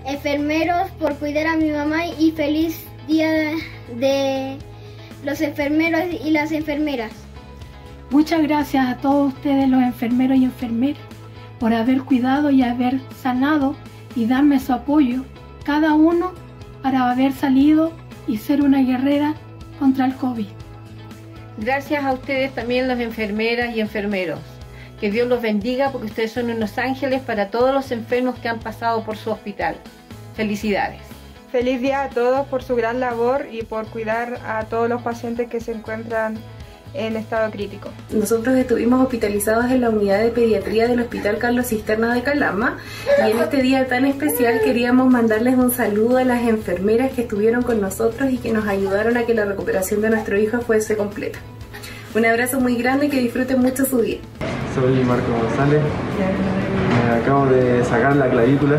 enfermeros por cuidar a mi mamá y feliz día de los enfermeros y las enfermeras. Muchas gracias a todos ustedes, los enfermeros y enfermeras, por haber cuidado y haber sanado y darme su apoyo, cada uno para haber salido y ser una guerrera contra el COVID. Gracias a ustedes también, las enfermeras y enfermeros. Que Dios los bendiga porque ustedes son unos ángeles para todos los enfermos que han pasado por su hospital. Felicidades. Feliz día a todos por su gran labor y por cuidar a todos los pacientes que se encuentran en estado crítico. Nosotros estuvimos hospitalizados en la unidad de pediatría del Hospital Carlos Cisterna de Calama y en este día tan especial queríamos mandarles un saludo a las enfermeras que estuvieron con nosotros y que nos ayudaron a que la recuperación de nuestro hijo fuese completa. Un abrazo muy grande y que disfruten mucho su día. Soy Marco González, me acabo de sacar la clavícula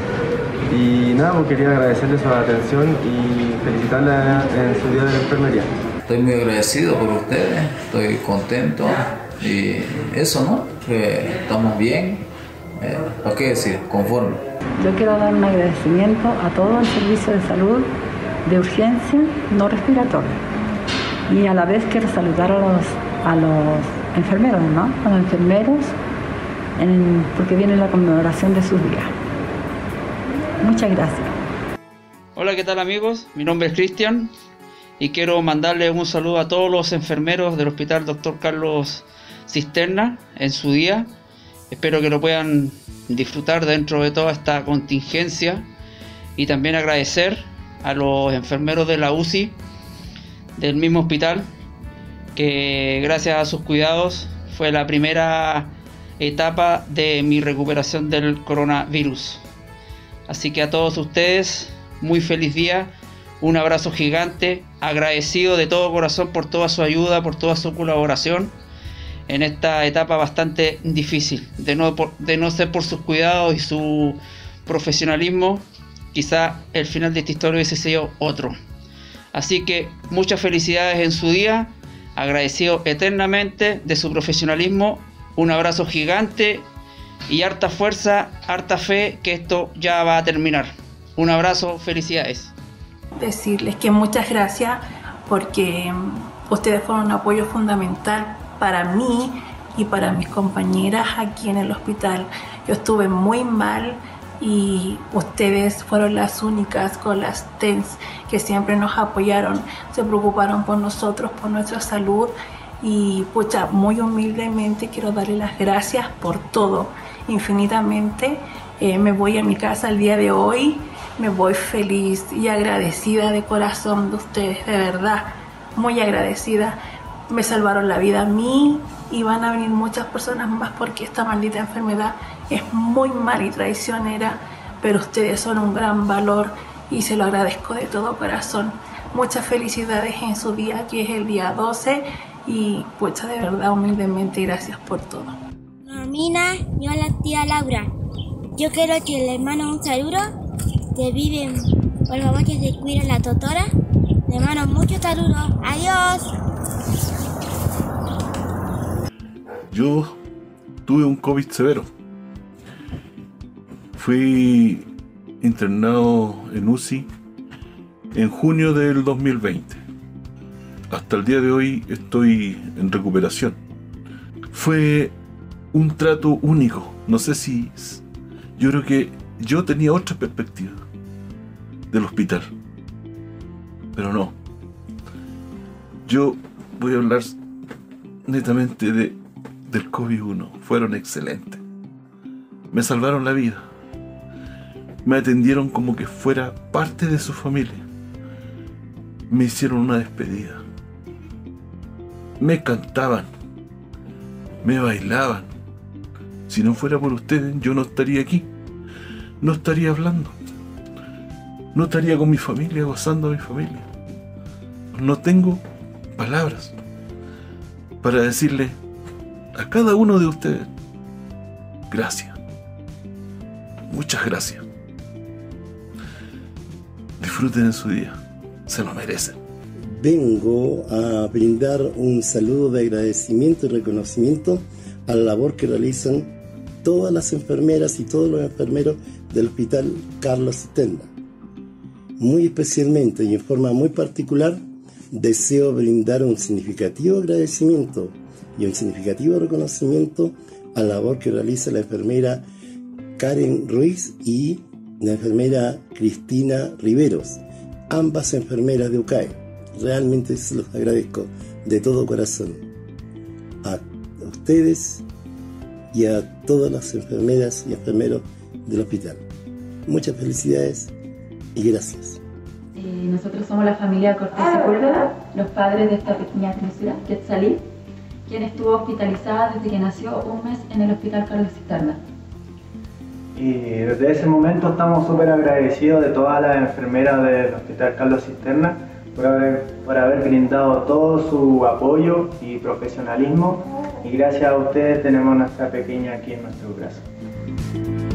y nada, pues quería agradecerles su atención y felicitarla en su día de la enfermería. Estoy muy agradecido por ustedes, estoy contento y eso, ¿no? Que estamos bien, ¿para qué decir? Conforme. Yo quiero dar un agradecimiento a todo el servicio de salud de urgencia no respiratoria y a la vez quiero saludar a los enfermeros, ¿no? A los enfermeros porque viene la conmemoración de sus días. Muchas gracias. Hola, ¿qué tal amigos? Mi nombre es Cristian y quiero mandarles un saludo a todos los enfermeros del Hospital Dr. Carlos Cisterna en su día. Espero que lo puedan disfrutar dentro de toda esta contingencia y también agradecer a los enfermeros de la UCI del mismo hospital, que gracias a sus cuidados fue la primera etapa de mi recuperación del coronavirus. Así que a todos ustedes, muy feliz día, un abrazo gigante, agradecido de todo corazón por toda su ayuda, por toda su colaboración en esta etapa bastante difícil. De no ser por sus cuidados y su profesionalismo, quizá el final de esta historia hubiese sido otro. Así que muchas felicidades en su día, agradecido eternamente de su profesionalismo, un abrazo gigante y harta fuerza, harta fe que esto ya va a terminar. Un abrazo, felicidades. Decirles que muchas gracias porque ustedes fueron un apoyo fundamental para mí y para mis compañeras aquí en el hospital. Yo estuve muy mal y ustedes fueron las únicas con las TENS que siempre nos apoyaron, se preocuparon por nosotros, por nuestra salud y pucha, muy humildemente quiero darles las gracias por todo, infinitamente. Me voy a mi casa el día de hoy, me voy feliz y agradecida de corazón de ustedes, de verdad, muy agradecida. Me salvaron la vida a mí y van a venir muchas personas más porque esta maldita enfermedad es muy mala y traicionera, pero ustedes son un gran valor y se lo agradezco de todo corazón. Muchas felicidades en su día, que es el día 12, y pucha, de verdad, humildemente, gracias por todo. Mina, yo la tía Laura. Yo quiero que le mando un saludo, que vive, por favor que se cuide la doctora. Le mando muchos saludos. Adiós. Yo tuve un COVID severo. Fui internado en UCI en junio del 2020. Hasta el día de hoy estoy en recuperación. Fue un trato único. No sé si... Yo creo que yo tenía otra perspectiva del hospital. Pero no. Yo voy a hablar netamente del COVID-1. Fueron excelentes. Me salvaron la vida. Me atendieron como que fuera parte de su familia. Me hicieron una despedida. Me cantaban. Me bailaban. Si no fuera por ustedes, yo no estaría aquí. No estaría hablando. No estaría con mi familia, gozando a mi familia. No tengo palabras para decirle a cada uno de ustedes gracias. Muchas gracias. Disfruten en su día. Se lo merecen. Vengo a brindar un saludo de agradecimiento y reconocimiento a la labor que realizan todas las enfermeras y todos los enfermeros del Hospital Carlos Cisterna. Muy especialmente y en forma muy particular, deseo brindar un significativo agradecimiento y un significativo reconocimiento a la labor que realiza la enfermera Karen Ruiz y la enfermera Cristina Riveros, ambas enfermeras de UCAE. Realmente se los agradezco de todo corazón a ustedes y a todas las enfermeras y enfermeros del hospital. Muchas felicidades y gracias. Nosotros somos la familia Cortés y Córdoba, los padres de esta pequeña criatura, Quetzalí, quien estuvo hospitalizada desde que nació un mes en el Hospital Carlos Cisterna. Y desde ese momento estamos súper agradecidos de todas las enfermeras del Hospital Carlos Cisterna por haber brindado todo su apoyo y profesionalismo, y gracias a ustedes tenemos a nuestra pequeña aquí en nuestros brazos.